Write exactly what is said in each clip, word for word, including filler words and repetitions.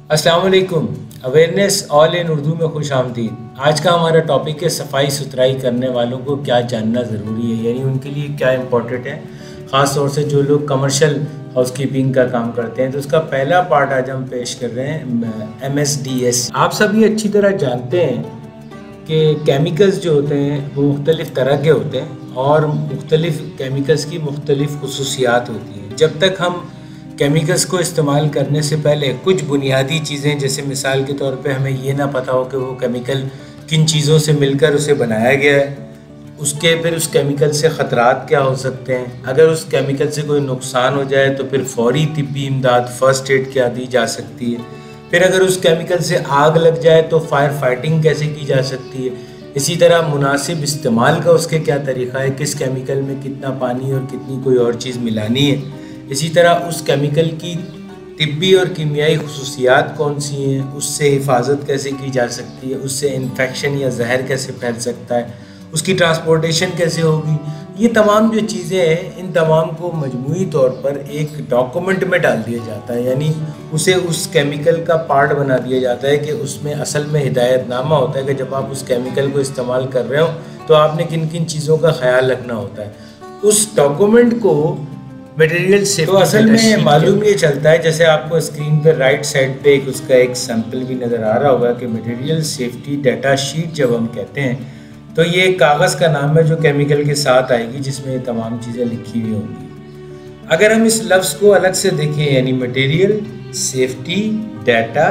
अस्सलाम वालेकुम। Awareness all in Urdu में खुश आमदीद। आज का हमारा टॉपिक है सफाई सुथराई करने वालों को क्या जानना ज़रूरी है, यानी उनके लिए क्या इम्पोर्टेंट है, ख़ास तौर से जो लोग कमर्शियल हाउसकीपिंग का काम करते हैं। तो उसका पहला पार्ट आज हम पेश कर रहे हैं एम एस डी एस। आप सभी अच्छी तरह जानते हैं कि केमिकल्स जो होते हैं वो मुख्तलिफ़ तरह के होते हैं और मुख्तलिफ़ केमिकल्स की मुख्तलिफ़ खुसूसियात होती हैं। जब तक हम केमिकल्स को इस्तेमाल करने से पहले कुछ बुनियादी चीज़ें, जैसे मिसाल के तौर पे हमें ये ना पता हो कि वो केमिकल किन चीज़ों से मिलकर उसे बनाया गया है, उसके फिर उस केमिकल से ख़तरात क्या हो सकते हैं, अगर उस केमिकल से कोई नुकसान हो जाए तो फिर फौरी तिब्बी इमदाद फ़र्स्ट एड क्या दी जा सकती है, फिर अगर उस केमिकल से आग लग जाए तो फायर फाइटिंग कैसे की जा सकती है, इसी तरह मुनासिब इस्तेमाल का उसके क्या तरीक़ा है, किस केमिकल में कितना पानी और कितनी कोई और चीज़ मिलानी है, इसी तरह उस केमिकल की तिब्बी और कीमियाई खुसूसियात कौन सी हैं, उससे हिफाजत कैसे की जा सकती है, उससे इन्फेक्शन या जहर कैसे फैल सकता है, उसकी ट्रांसपोर्टेशन कैसे होगी। ये तमाम जो चीज़ें हैं, इन तमाम को मजमूई तौर पर एक डॉक्यूमेंट में डाल दिया जाता है, यानी उसे उस केमिकल का पार्ट बना दिया जाता है कि उसमें असल में हिदायतनामा होता है कि जब आप उस केमिकल को इस्तेमाल कर रहे हो तो आपने किन किन चीज़ों का ख्याल रखना होता है। उस डॉक्यूमेंट को मटेरियल से तो असल में मालूम ये चलता है, जैसे आपको स्क्रीन पर राइट साइड पे एक उसका एक सैंपल भी नज़र आ रहा होगा कि मटेरियल सेफ्टी डाटा शीट जब हम कहते हैं तो ये एक कागज़ का नाम है जो केमिकल के साथ आएगी, जिसमें ये तमाम चीज़ें लिखी हुई होंगी। अगर हम इस लफ्ज़ को अलग से देखें, यानी मटेरियल सेफ्टी डाटा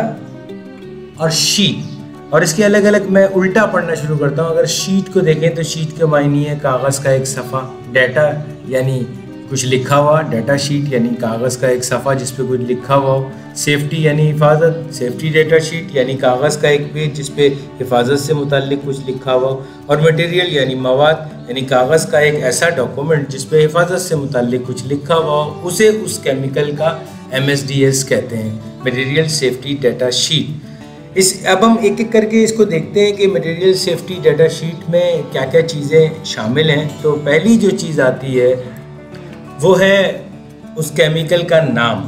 और शीट, और इसके अलग अलग मैं उल्टा पढ़ना शुरू करता हूँ। अगर शीट को देखें तो शीट के मायने है कागज़ का एक सफ़ा, डाटा यानी कुछ लिखा हुआ, डाटा शीट यानी कागज़ का एक सफ़ा जिस पे कुछ लिखा हुआ हो, सेफ्टी यानी हिफाजत, सेफ्टी डाटा शीट यानी कागज़ का एक पेज जिस पे हिफाजत से मुताल्लिक कुछ लिखा हुआ हो, और मटेरियल यानी मवाद यानी कागज़ का एक ऐसा डॉक्यूमेंट जिस पे हिफाजत से मुताल्लिक कुछ लिखा हुआ हो, उसे उस केमिकल का एम एस डी एस कहते हैं, मटेरियल सेफ्टी डाटा शीट। इस अब हम एक एक करके इसको देखते हैं कि मटेरियल सेफ्टी डाटा शीट में क्या क्या चीज़ें शामिल हैं। तो पहली जो चीज़ आती है वो है उस केमिकल का नाम।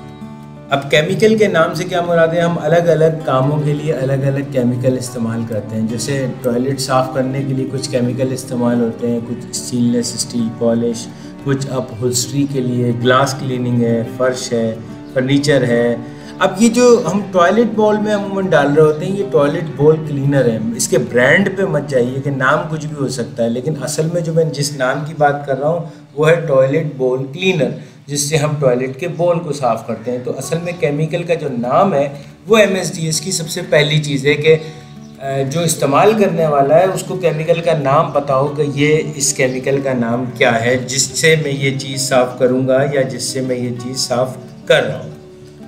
अब केमिकल के नाम से क्या मुराद है, हम अलग अलग कामों के लिए अलग अलग केमिकल इस्तेमाल करते हैं। जैसे टॉयलेट साफ़ करने के लिए कुछ केमिकल इस्तेमाल होते हैं, कुछ स्टेनलेस स्टील पॉलिश, कुछ अपहोल्स्ट्री के लिए ग्लास क्लीनिंग है, फ़र्श है, फर्नीचर है। अब ये जो हम टॉयलेट बॉल में अमूमन डाल रहे होते हैं, ये टॉयलेट बॉल क्लीनर है। इसके ब्रांड पे मत जाइए कि नाम कुछ भी हो सकता है, लेकिन असल में जो मैं जिस नाम की बात कर रहा हूँ वो है टॉयलेट बॉल क्लीनर, जिससे हम टॉयलेट के बॉल को साफ़ करते हैं। तो असल में केमिकल का जो नाम है वो एम एस डी एस की सबसे पहली चीज़ है कि जो इस्तेमाल करने वाला है उसको केमिकल का नाम पता हो कि ये इस केमिकल का नाम क्या है जिससे मैं ये चीज़ साफ़ करूँगा या जिससे मैं ये चीज़ साफ़ कर रहा हूँ।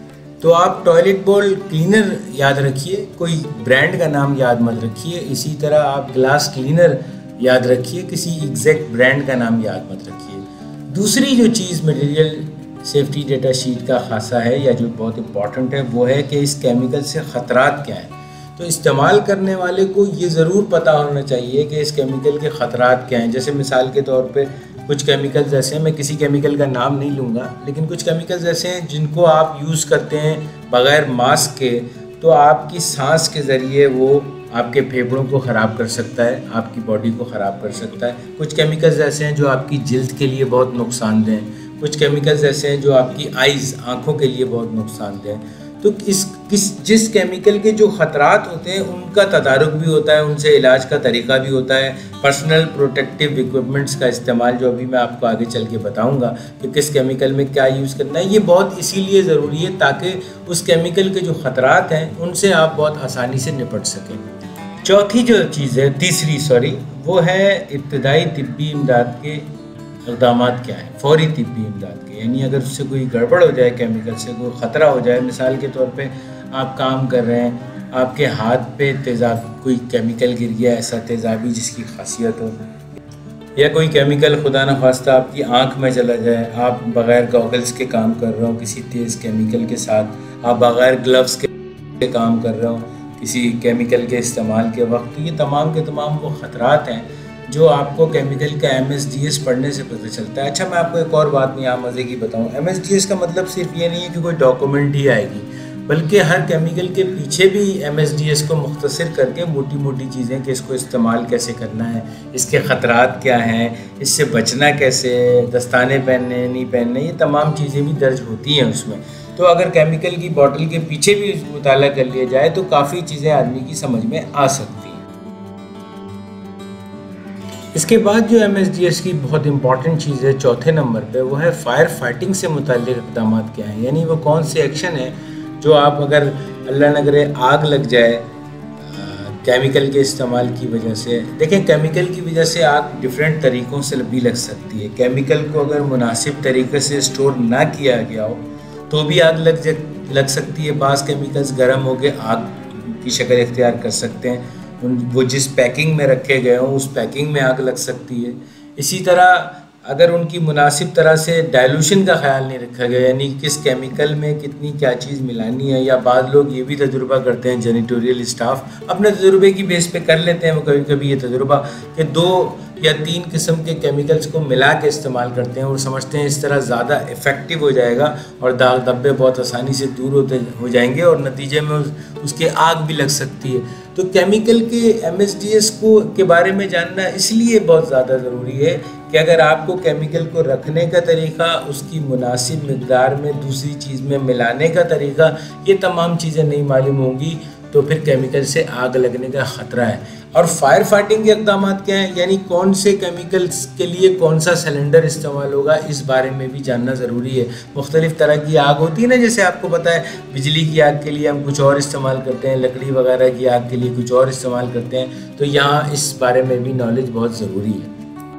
तो आप टॉयलेट बॉल क्लीनर याद रखिए, कोई ब्रांड का नाम याद मत रखिए। इसी तरह आप ग्लास क्लीनर याद रखिए, किसी एग्जैक्ट ब्रांड का नाम याद मत रखिए। दूसरी जो चीज़ मटेरियल सेफ्टी डाटा शीट का खासा है या जो बहुत इम्पॉर्टेंट है वो है कि इस केमिकल से ख़तरात क्या हैं। तो इस्तेमाल करने वाले को ये ज़रूर पता होना चाहिए कि इस केमिकल के ख़तरात क्या हैं। जैसे मिसाल के तौर पे कुछ केमिकल्स ऐसे हैं, मैं किसी केमिकल का नाम नहीं लूँगा, लेकिन कुछ केमिकल्स ऐसे हैं जिनको आप यूज़ करते हैं बग़ैर मास्क के, तो आपकी सांस के ज़रिए वो आपके फेफड़ों को ख़राब कर सकता है, आपकी बॉडी को ख़राब कर सकता है। कुछ केमिकल्स ऐसे हैं जो आपकी जिल्द के लिए बहुत नुकसानदेह हैं, कुछ केमिकल्स ऐसे हैं जो आपकी आइज़ आँखों के लिए बहुत नुकसानदेह हैं। तो किस किस जिस केमिकल के जो ख़तरात होते हैं उनका तदारुक भी होता है, उनसे इलाज का तरीका भी होता है, पर्सनल प्रोटेक्टिव इक्विपमेंट्स का इस्तेमाल जो अभी मैं आपको आगे चल के बताऊंगा कि किस केमिकल में क्या यूज़ करना है। ये बहुत इसीलिए ज़रूरी है ताकि उस केमिकल के जो ख़तरात हैं उनसे आप बहुत आसानी से निपट सकें। चौथी जो चीज़ है, तीसरी सॉरी, वो है इब्तदाई तिब्बी इमदाद के इक़दामात क्या हैं, फौरी तिब्बी इमदाद के। यानी अगर उससे कोई गड़बड़ हो जाए, केमिकल से कोई ख़तरा हो जाए, मिसाल के तौर पे आप काम कर रहे हैं, आपके हाथ पे तेज़ाब कोई केमिकल गिर गया, ऐसा तेज़ाबी जिसकी खासियत हो, या कोई केमिकल खुदा न खास्ता आपकी आँख में चला जाए, आप बग़ैर गॉगल्स के काम कर रहे हो किसी तेज़ केमिकल के साथ, आप बग़ैर ग्लव्स के काम कर रहे हो किसी केमिकल के इस्तेमाल के वक्त, तो ये तमाम के तमाम वो ख़तरात हैं जो आपको केमिकल का एम एस डी एस पढ़ने से पता चलता है। अच्छा, मैं आपको एक और बात यहाँ मज़े की बताऊँ, एम एस डी एस का मतलब सिर्फ ये नहीं है कि कोई डॉक्यूमेंट ही आएगी, बल्कि हर केमिकल के पीछे भी एम एस डी एस को मुख्तसर करके मोटी मोटी चीज़ें कि इसको इस्तेमाल कैसे करना है, इसके ख़तरात क्या हैं, इससे बचना कैसे, दस्ताने पहनने नहीं पहनने, ये तमाम चीज़ें भी दर्ज होती हैं उसमें। तो अगर केमिकल की बोतल के पीछे भी मुताला कर लिया जाए तो काफ़ी चीज़ें आदमी की समझ में आ सकती हैं। इसके बाद जो एम एस डी एस की बहुत इंपॉर्टेंट चीज़ है चौथे नंबर पे, वो है फायर फाइटिंग से मुताल्लिक़ इक़दाम क्या हैं, यानी वो कौन से एक्शन है जो आप अगर अल्लाह न करे आग लग जाए केमिकल के इस्तेमाल की वजह से। देखें, केमिकल की वजह से आग डिफरेंट तरीक़ों से भी लग सकती है। केमिकल को अगर मुनासिब तरीके से स्टोर ना किया गया हो तो भी आग लग लग सकती है। बाज़ केमिकल्स गर्म होकर आग की शक्ल इख्तियार कर सकते हैं, उन वो जिस पैकिंग में रखे गए हों उस पैकिंग में आग लग सकती है। इसी तरह अगर उनकी मुनासिब तरह से डाइल्यूशन का ख्याल नहीं रखा गया, यानी किस केमिकल में कितनी क्या चीज़ मिलानी है, या बाद लोग ये भी तजुर्बा करते हैं, जेनिटोरियल स्टाफ अपने तजुर्बे की बेस पे कर लेते हैं वो कभी कभी ये तजुर्बा कि दो या तीन किस्म के केमिकल्स को मिला के इस्तेमाल करते हैं और समझते हैं इस तरह ज़्यादा इफ़ेक्टिव हो जाएगा और दाग धब्बे बहुत आसानी से दूर होते हो जाएंगे और नतीजे में उस, उसके आग भी लग सकती है। तो केमिकल के एम एस डी एस को के बारे में जानना इसलिए बहुत ज़्यादा ज़रूरी है कि अगर आपको केमिकल को रखने का तरीक़ा, उसकी मुनासिब मिक़दार में दूसरी चीज़ में मिलाने का तरीक़ा, ये तमाम चीज़ें नहीं मालूम होंगी तो फिर केमिकल से आग लगने का ख़तरा है। और फायर फाइटिंग के इक़दाम क्या हैं, यानी कौन से केमिकल्स के लिए कौन सा सिलेंडर इस्तेमाल होगा, इस बारे में भी जानना ज़रूरी है। मुख्तलिफ़ तरह की आग होती है ना, जैसे आपको पता है बिजली की आग के लिए हम कुछ और इस्तेमाल करते हैं, लकड़ी वगैरह की आग के लिए कुछ और इस्तेमाल करते हैं, तो यहाँ इस बारे में भी नॉलेज बहुत ज़रूरी है।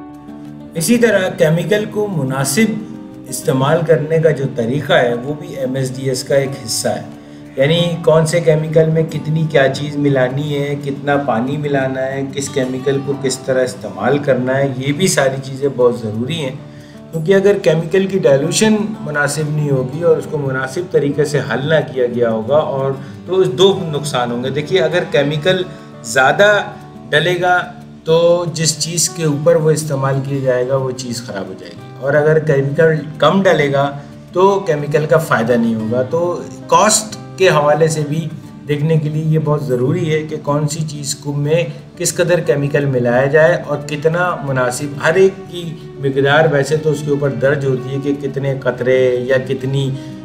इसी तरह केमिकल को मुनासिब इस्तेमाल करने का जो तरीक़ा है वो भी एम एस डी एस का एक हिस्सा है, यानी कौन से केमिकल में कितनी क्या चीज़ मिलानी है, कितना पानी मिलाना है, किस केमिकल को किस तरह इस्तेमाल करना है, ये भी सारी चीज़ें बहुत ज़रूरी हैं। क्योंकि अगर केमिकल की डाइल्यूशन मुनासिब नहीं होगी और उसको मुनासिब तरीके से हल ना किया गया होगा और तो दो नुकसान होंगे। देखिए, अगर केमिकल ज़्यादा डलेगा तो जिस चीज़ के ऊपर वो इस्तेमाल किया जाएगा वो चीज़ ख़राब हो जाएगी, और अगर केमिकल कम डलेगा तो केमिकल का फ़ायदा नहीं होगा। तो कॉस्ट के हवाले से भी देखने के लिए ये बहुत ज़रूरी है कि कौन सी चीज़ को में किस कदर केमिकल मिलाया जाए और कितना मुनासिब। हर एक की मिक़दार वैसे तो उसके ऊपर दर्ज होती है कि कितने कतरे या कितनी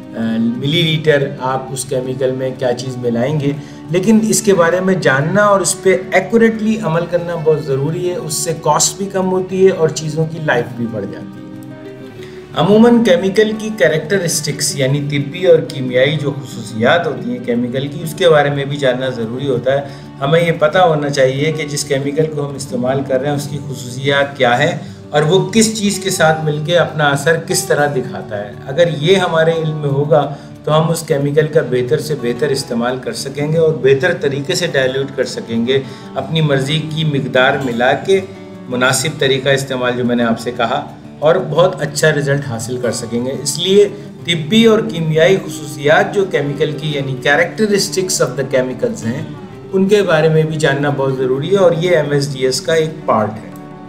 मिलीलीटर आप उस केमिकल में क्या चीज़ मिलाएंगे, लेकिन इसके बारे में जानना और उस पर एक्यूरेटली अमल करना बहुत ज़रूरी है। उससे कॉस्ट भी कम होती है और चीज़ों की लाइफ भी बढ़ जाती है। अमूमन केमिकल की कैरेक्टरिस्टिक्स यानी तिब्बी और कीमियाई जो खुसूसियात होती हैं केमिकल की, उसके बारे में भी जानना ज़रूरी होता है। हमें ये पता होना चाहिए कि जिस केमिकल को हम इस्तेमाल कर रहे हैं उसकी खुसूसियात क्या है और वो किस चीज़ के साथ मिलके अपना असर किस तरह दिखाता है। अगर ये हमारे इल्म में होगा तो हम उस केमिकल का बेहतर से बेहतर इस्तेमाल कर सकेंगे और बेहतर तरीके से डाइल्यूट कर सकेंगे, अपनी मर्ज़ी की मिक़दार मिला के मुनासिब तरीका इस्तेमाल जो मैंने आपसे कहा, और बहुत अच्छा रिज़ल्ट हासिल कर सकेंगे। इसलिए तिब्बी और कीमियाई खुसूसियात जो केमिकल की यानी कैरेक्टरिस्टिक्स ऑफ द केमिकल्स हैं उनके बारे में भी जानना बहुत ज़रूरी है और ये एम एस डी एस का एक पार्ट है।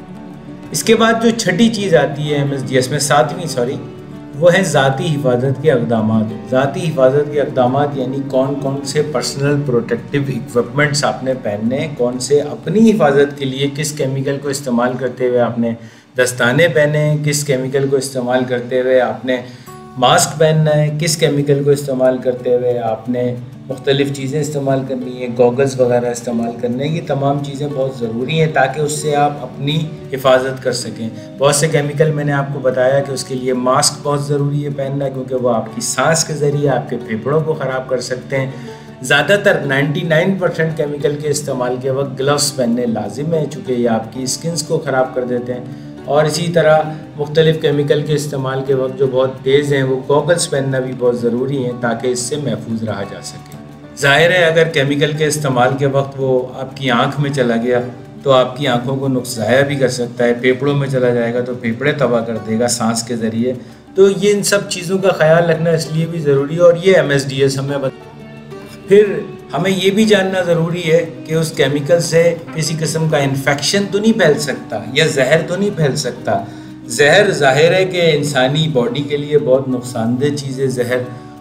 इसके बाद जो छठी चीज़ आती है एम एस डी एस में, सातवीं सॉरी, वो है ज़ाती हिफाजत के इक़दाम। ज़ाती हिफाजत के इक़दाम यानी कौन कौन से पर्सनल प्रोटेक्टिव इक्विपमेंट्स आपने पहनने, कौन से अपनी हिफाजत के लिए किस केमिकल को इस्तेमाल करते हुए आपने दस्ताने पहने, किस केमिकल को इस्तेमाल करते हुए आपने मास्क पहनना है, किस केमिकल को इस्तेमाल करते हुए आपने मुख्तलिफ़ चीज़ें इस्तेमाल करनी है, गॉगल्स वगैरह इस्तेमाल करने, ये तमाम चीज़ें बहुत ज़रूरी हैं ताकि उससे आप अपनी हिफाजत कर सकें। बहुत से केमिकल मैंने आपको बताया कि उसके लिए मास्क बहुत ज़रूरी है पहनना, क्योंकि वो आपकी सांस के ज़रिए आपके फेफड़ों को ख़राब कर सकते हैं। ज़्यादातर निन्यानवे परसेंट केमिकल के इस्तेमाल के वक्त ग्लव्स पहनने लाजिम है, चूँकि ये आपकी स्किन्स को ख़राब कर देते हैं। और इसी तरह मुख्तलिफ़ केमिकल के इस्तेमाल के वक्त जो बहुत तेज़ हैं वो गॉगल्स पहनना भी बहुत ज़रूरी हैं ताकि इससे महफूज रहा जा सके। ज़ाहिर है अगर केमिकल के इस्तेमाल के वक्त वो आपकी आँख में चला गया तो आपकी आँखों को नुकसान भी कर सकता है, फेफड़ों में चला जाएगा तो फेफड़े तबाह कर देगा सांस के ज़रिए। तो ये इन सब चीज़ों का ख्याल रखना इसलिए भी ज़रूरी है और ये एम एस डी एस हमें बता। फिर हमें ये भी जानना ज़रूरी है कि उस केमिकल से किसी किस्म का इन्फेक्शन तो नहीं फैल सकता या जहर तो नहीं फैल सकता। जहर ज़ाहिर है कि इंसानी बॉडी के लिए बहुत नुकसानदेह चीज़ है जहर,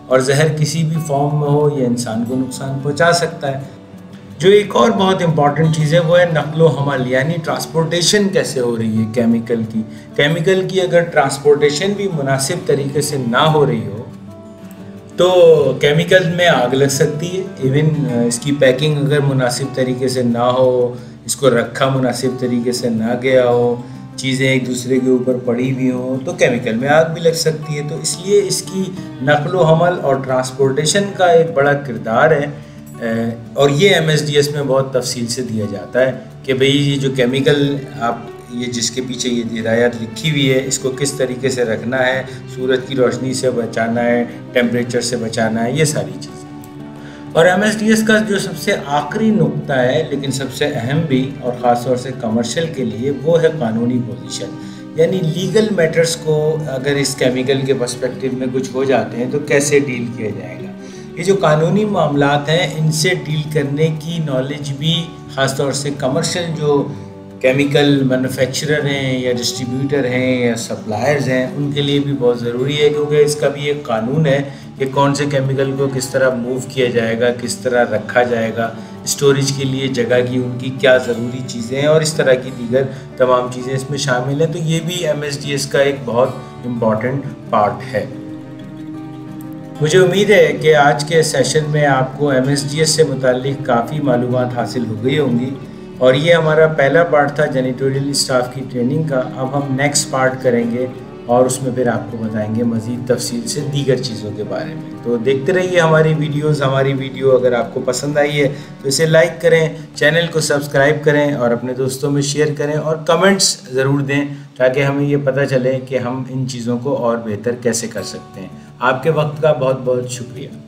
और जहर किसी भी फॉर्म में हो ये इंसान को नुकसान पहुंचा सकता है। जो एक और बहुत इंपॉर्टेंट चीज़ है वो है नकलो हमल, यानी ट्रांसपोर्टेशन कैसे हो रही है केमिकल की। केमिकल की अगर ट्रांसपोर्टेशन भी मुनासिब तरीके से ना हो रही हो तो केमिकल में आग लग सकती है। इवन इसकी पैकिंग अगर मुनासिब तरीके से ना हो, इसको रखा मुनासिब तरीके से ना गया हो, चीज़ें एक दूसरे के ऊपर पड़ी हुई हों तो केमिकल में आग भी लग सकती है। तो इसलिए इसकी नकलो हमल और ट्रांसपोर्टेशन का एक बड़ा किरदार है और ये एम एस डी एस में बहुत तफसील से दिया जाता है कि भाई ये जो केमिकल आप ये जिसके पीछे ये हिदायत लिखी हुई है इसको किस तरीके से रखना है, सूरज की रोशनी से बचाना है, टेम्परेचर से बचाना है, ये सारी चीज़ें। और एम एस डी एस का जो सबसे आखिरी नुक्ता है लेकिन सबसे अहम भी और ख़ास तौर से कमर्शियल के लिए वो है कानूनी पोजीशन, यानी लीगल मैटर्स को अगर इस केमिकल के पर्सपेक्टिव में कुछ हो जाते हैं तो कैसे डील किया जाएगा। ये जो कानूनी मामलात हैं इनसे डील करने की नॉलेज भी ख़ास तौर से कमर्शियल जो केमिकल मैन्युफैक्चरर हैं या डिस्ट्रीब्यूटर हैं या सप्लायर्स हैं उनके लिए भी बहुत ज़रूरी है, क्योंकि इसका भी एक कानून है कि कौन से केमिकल को किस तरह मूव किया जाएगा, किस तरह रखा जाएगा, स्टोरेज के लिए जगह की उनकी क्या ज़रूरी चीज़ें हैं और इस तरह की दीगर तमाम चीज़ें इसमें शामिल हैं। तो ये भी एम एस डी एस का एक बहुत इम्पॉर्टेंट पार्ट है। मुझे उम्मीद है कि आज के सेशन में आपको एम एस डी एस से मुताल्लिक़ काफ़ी मालूमात हासिल हो गई होंगी और ये हमारा पहला पार्ट था जेनिटोरियल स्टाफ की ट्रेनिंग का। अब हम नेक्स्ट पार्ट करेंगे और उसमें फिर आपको बताएंगे मज़ीद तफसील से दीगर चीज़ों के बारे में। तो देखते रहिए हमारी वीडियोस। हमारी वीडियो अगर आपको पसंद आई है तो इसे लाइक करें, चैनल को सब्सक्राइब करें और अपने दोस्तों में शेयर करें और कमेंट्स ज़रूर दें ताकि हमें ये पता चले कि हम इन चीज़ों को और बेहतर कैसे कर सकते हैं। आपके वक्त का बहुत बहुत शुक्रिया।